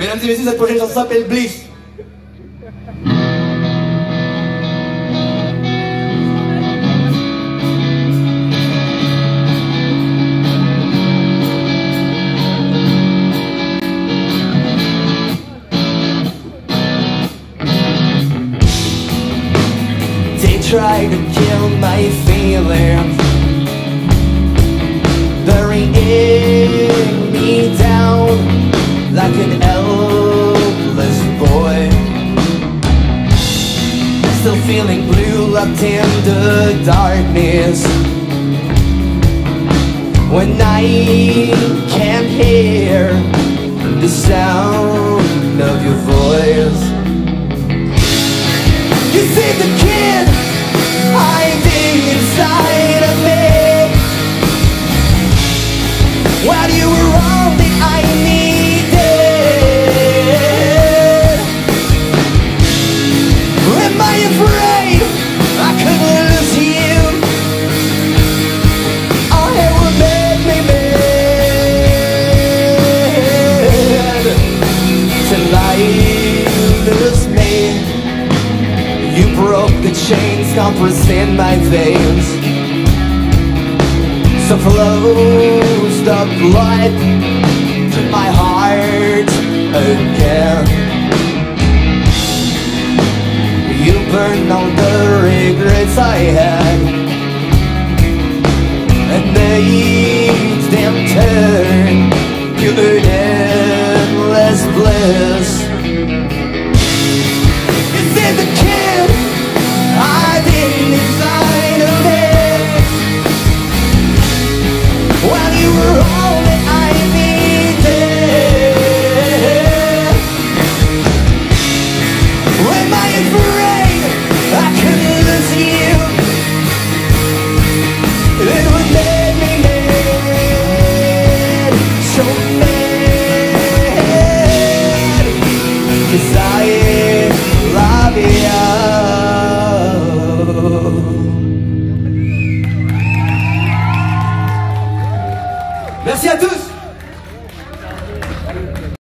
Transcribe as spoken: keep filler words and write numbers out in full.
Mesdames et messieurs, cette prochaine chanson s'appelle Bliss. They try to kill my feelings, burying me down like an helpless boy. Still feeling blue, locked in the darkness, when I can't hear the sound of your voice. You see the kid hiding inside of me, while you were all that I needed. Am I afraid I could lose you? Oh, it would make me mad till I lose me. You broke the chains compressing my veins, so flows the blood to my heart again. You burned all the regrets I had and made them turn to an endless bliss. You see the kid hiding inside of me, while you were all that I needed. Am I afraid I could lose you? It would make me mad, so mad, 'cause I